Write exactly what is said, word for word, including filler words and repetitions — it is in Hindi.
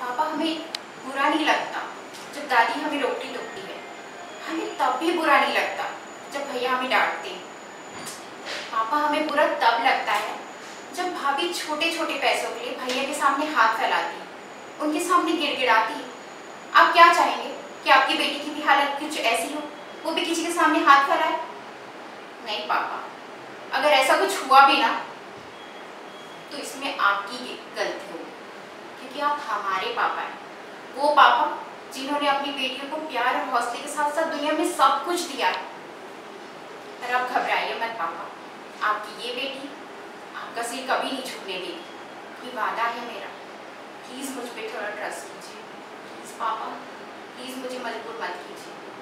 पापा हमें बुरा नहीं लगता जब दादी हमें रोकती टोकती है, हमें तब भी बुरा नहीं लगता जब भैया हमें डांटते हैं। पापा हमें बुरा तब लगता है जब भाभी छोटे छोटे पैसों के लिए भैया के सामने हाथ फैलाती है, उनके सामने गिड़गिड़ाती है। आप क्या चाहेंगे कि आपकी बेटी की भी हालत कुछ ऐसी हो, वो भी किसी के सामने हाथ फैलाए? नहीं पापा, अगर ऐसा कुछ हुआ भी ना तो इसमें आपकी गलती होगी, क्योंकि आप हमारे पापा हैं, वो पापा जिन्होंने अपनी बेटियों को प्यार और हौसले के साथ साथ दुनिया में सब कुछ दिया है। पर आप घबराइए मत पापा, आपकी ये बेटी आपका सिर कभी नहीं झुकने देगी, ये वादा है मेरा। प्लीज़ मुझ पर थोड़ा ट्रस्ट कीजिए, प्लीज़ पापा, प्लीज़ मुझे मजबूर मत कीजिए।